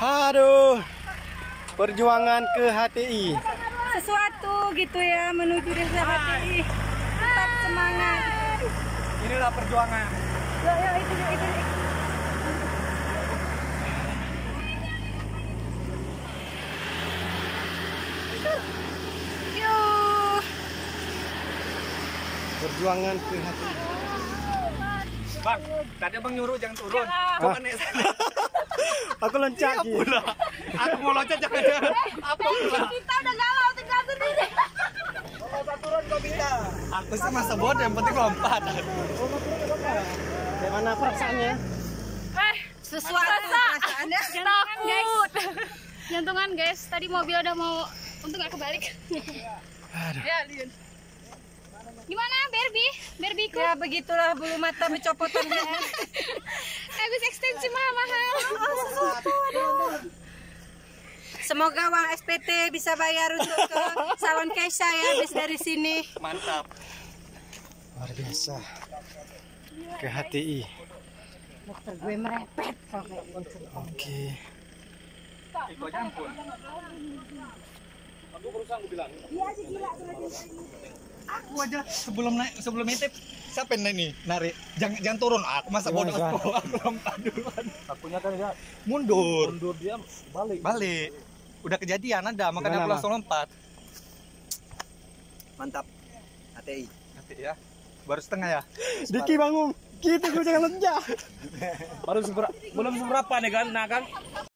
Aduh, perjuangan ke HTI. Sesuatu gitu ya menuju desa HTI. Tetap semangat. Inilah perjuangan. Yo itu. Yo. Perjuangan ke HTI. Bang, tadi abang nyuruh jangan turun. Coba naik sana. Aku loncat. Iya pula. Aku mau loncat jangan. Apa pula? Kita udah galau tinggal sendiri. Kalau turun kau bisa. Aku sih masa bodoh, yang penting lompat. Bagaimana perasaannya? Sesuatu perasaannya. Takut guys. Jantungan guys. Tadi mobil udah mau, untung gak kebalik. Ya, lihat. Gimana Barbie ku? Ya begitulah bulu mata bercopotan. Habis ekstensi mahal. Semoga uang SPT bisa bayar untuk ke salon Keisha ya habis dari sini. Mantap. Luar biasa. Ke HTI. Dokter gue merepet. Oke. Iko campur. Aku berusaha bilang. Aku aja sebelum nitip siapa yang narik? Jangan turun. Aku masa bodoh aku lompat duluan. Akunya kan ya Mundur dia balik. Udah kejadian ada, makanya aku Gimana, langsung lompat. Mantap. HTI. Nanti ya. Baru setengah ya. Diki bangun. Kita gue jangan loncat. Belum seberapa nih kan, nah kan.